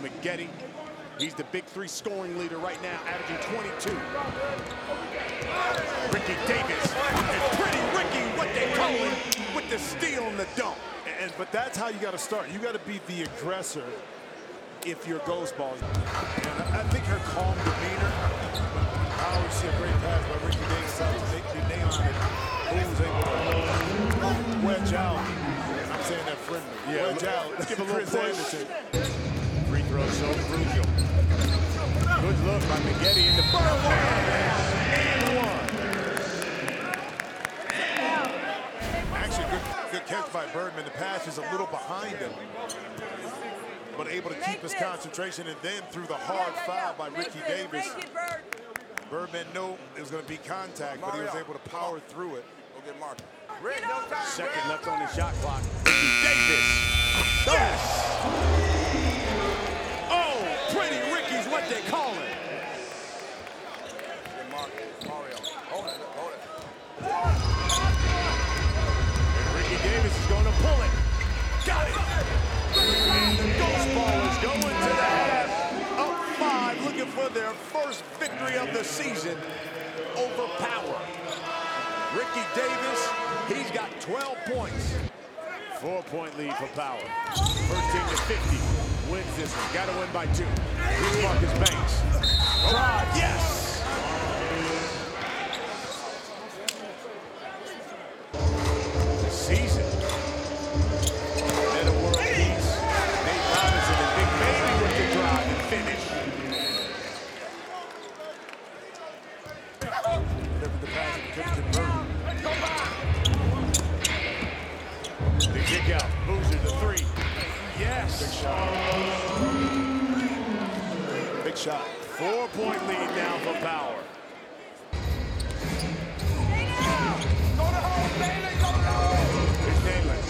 Maggette. He's the big three scoring leader right now, averaging 22. Ricky Davis, and Pretty Ricky, what they call him, with the steal and the dunk. But that's how you got to start. You got to be the aggressor if you're Ghost Balls. And I think her calm demeanor. I always see a great pass by Ricky Davis. I was nail on it. Who was able to wedge out? I'm saying that friendly. Yeah, wedge out. Give a little push. Free throw so crucial. Good look by Maggette in the and one. Actually, good catch by Birdman. The pass is a little behind him, but able to keep his concentration, and then through the hard foul by Ricky Davis. Birdman knew it was going to be contact, but he was able to power through it. Go get Mark. Second left on the shot clock. Ricky Davis. Yes! Oh, Pretty Ricky's what they call it. Get Mark. Mario. Hold it. Hold it. And Ricky Davis is going to pull it. Got it. And the Ghost Ballers go into the half. Up 5, looking for their first victory of the season over Power. Ricky Davis, he's got 12 points. 4-point lead for Power. First team to 50. Wins this one. Got to win by 2. Here's Marcus Banks. Drive, yes! Season. Meta World Peace. Nate Robinson and Big Baby with the drive and finish. Whatever the pass couldn't convert. The kick out. Boozer the 3. Yes. Big shot. Big shot. 4-point lead now for Power. Here's Nayland.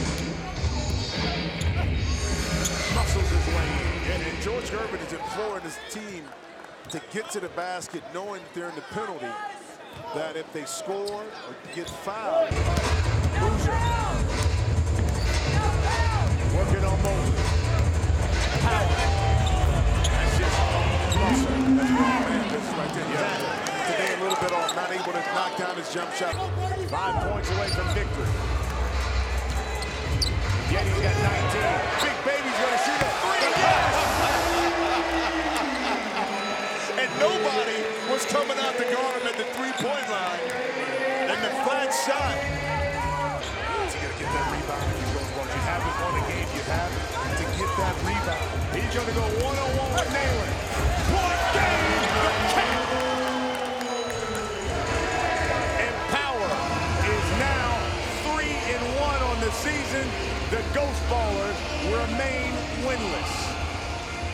Muscles his way in. And George Gervin is imploring his team to get to the basket, knowing that they're in the penalty, that if they score or get fouled, Boozer. Working on Moses. Power. That's just muscle. that's man, this is right there. Yeah. Today a little bit off, not able to knock down his jump shot. 5 points away from victory. Maggette got 19. Big Baby's going to shoot a 3. And nobody was coming out to guard him at the three-point line. And the flat shot. So you got to get that rebound if you go for it. You haven't won a game. You have to get that rebound. He's going to go one-on-one with Nayland. Point game, the Cat. And Power is now 3-1 on the season. The Ghost Ballers remain winless.